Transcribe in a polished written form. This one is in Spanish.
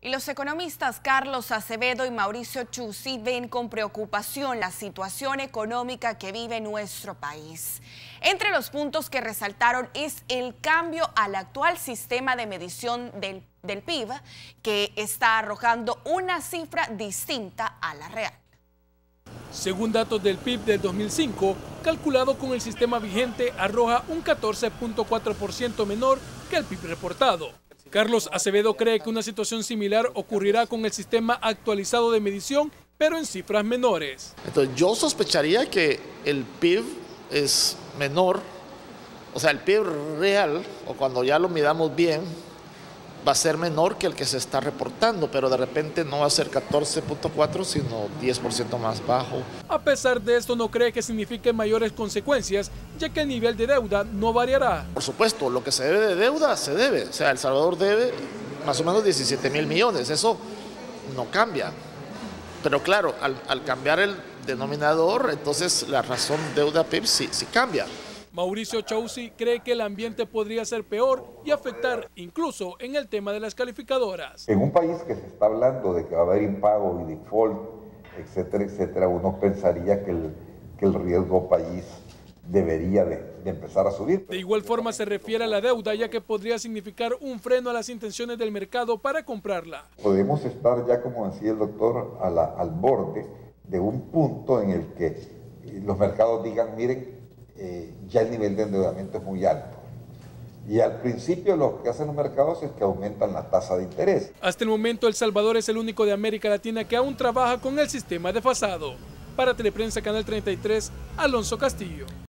Y los economistas Carlos Acevedo y Mauricio Chuzzi ven con preocupación la situación económica que vive nuestro país. Entre los puntos que resaltaron es el cambio al actual sistema de medición del PIB, que está arrojando una cifra distinta a la real. Según datos del PIB del 2005, calculado con el sistema vigente, arroja un 14.4% menor que el PIB reportado. Carlos Acevedo cree que una situación similar ocurrirá con el sistema actualizado de medición, pero en cifras menores. Entonces yo sospecharía que el PIB es menor, o sea, el PIB real, o cuando ya lo midamos bien, va a ser menor que el que se está reportando, pero de repente no va a ser 14.4, sino 10% más bajo. A pesar de esto, no cree que signifique mayores consecuencias, ya que el nivel de deuda no variará. Por supuesto, lo que se debe de deuda, se debe. O sea, El Salvador debe más o menos 17.000 millones, eso no cambia. Pero claro, al cambiar el denominador, entonces la razón deuda-PIB sí cambia. Mauricio Chuzzi cree que el ambiente podría ser peor y afectar incluso en el tema de las calificadoras. En un país que se está hablando de que va a haber impago y default, etcétera, etcétera, uno pensaría que el riesgo país debería de empezar a subir. De igual forma se refiere a la deuda, ya que podría significar un freno a las intenciones del mercado para comprarla. Podemos estar ya, como decía el doctor, al borde de un punto en el que los mercados digan, miren, ya el nivel de endeudamiento es muy alto. Y al principio lo que hacen los mercados es que aumentan la tasa de interés. Hasta el momento, El Salvador es el único de América Latina que aún trabaja con el sistema desfasado. Para Teleprensa Canal 33, Alonso Castillo.